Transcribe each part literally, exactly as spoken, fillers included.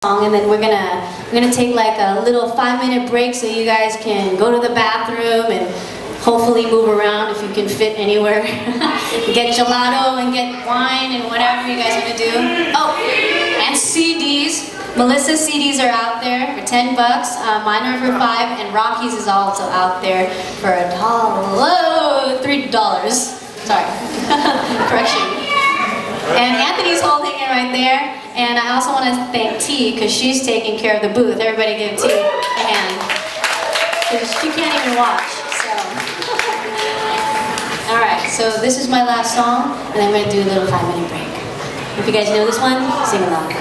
And then we're gonna we're gonna take like a little five minute break so you guys can go to the bathroom and hopefully move around if you can fit anywhere. Get gelato and get wine and whatever you guys want to do. Oh, and C Ds. Melissa's C Ds are out there for ten bucks. Uh, mine are for five, and Rocky's is also out there for a dollar, three dollars. Sorry, correction. And Anthony's holding it right there. And I also want to thank T, because she's taking care of the booth. Everybody give T a hand. Because she can't even watch, so. Alright, so this is my last song, and then I'm going to do a little five minute break. If you guys know this one, sing along.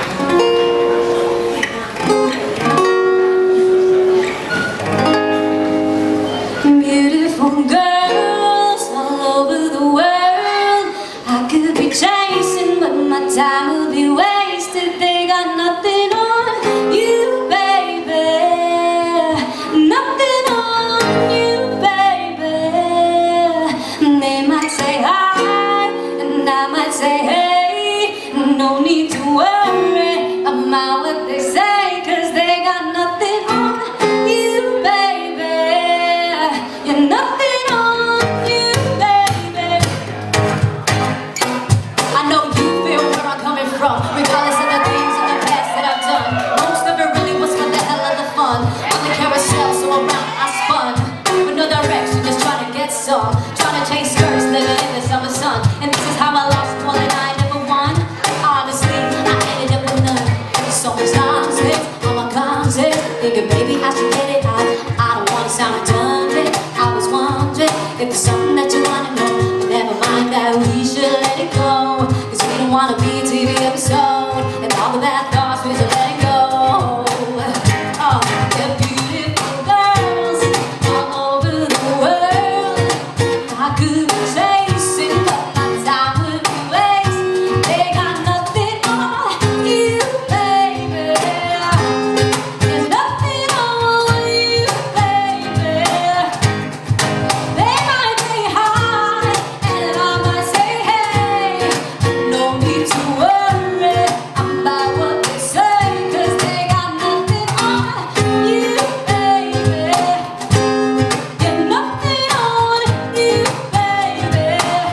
Beautiful girls all over the world. I could be chasing, but my time would be wasted. They got nothing on you, baby. Nothing on you, baby. They might say hi, and I might say hey. No need to worry about what they say, 'cause they got nothing on you, baby. You're nothing on you, baby. I know you feel where I'm coming from, regardless of the things in the past that I've done. Most of it really was for the hell of the fun. On the carousel, so around I spun. With no direction, just trying to get some. Trying to chase skirts, living in the summer sun. And this is how I lost one and I never won. Honestly, I ended up with none. So much nonsense, all my content. Thinking maybe I should get it out. I don't want to sound redundant. I was wondering if there's something that you want to know. Never mind that, we should let it go. 'Cause we don't want to be a T V episode. And all the bad thoughts, we should let it go. Oh, they're beautiful girls all over the world. I could be chasing, but my time would be wasted. They got nothing on you, baby. There's nothing on you, baby. They might say hi, and I might say hey. No need to worry about what they say, 'cause they got nothing on you, baby. You're nothing on you, baby.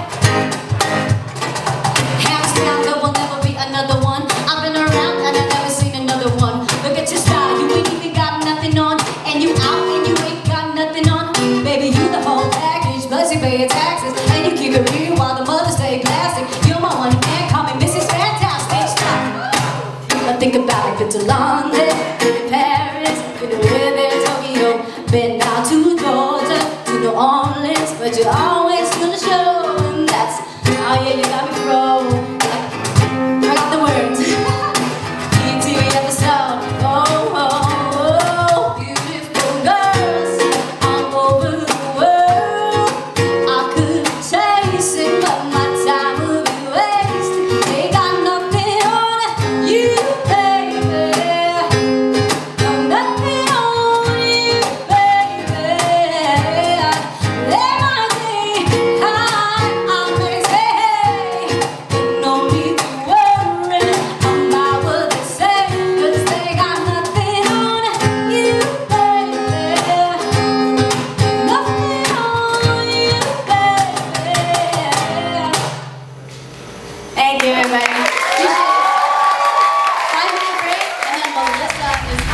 Hands down, there will never be another one. I've been around and I've never seen another one. Look at your style, you ain't even got nothing on. And you out and you ain't got nothing on. Baby, you the whole package, plus you pay your taxes. And you keep it real while the mothers stay plastic. You're my one man, call me Missus Fantastic. Stop. But think about it, been to London, been to Paris, been to Rivers, Tokyo, been down to Georgia, to New Orleans, but you always do the show, and that's, oh yeah, you got me frozen. I got the words. T V episode. Oh, oh, oh, beautiful girls all over the world. I could be chasing, but my time would be wasted. They got nothing on you, baby. No, nothing on you, baby. They might say hi, I may say hey. No need to worry about what they say, 'cause they got nothing on you, baby. Nothing on you, baby. Thank you, everybody. Appreciate it. Five minute break, and then Melissa is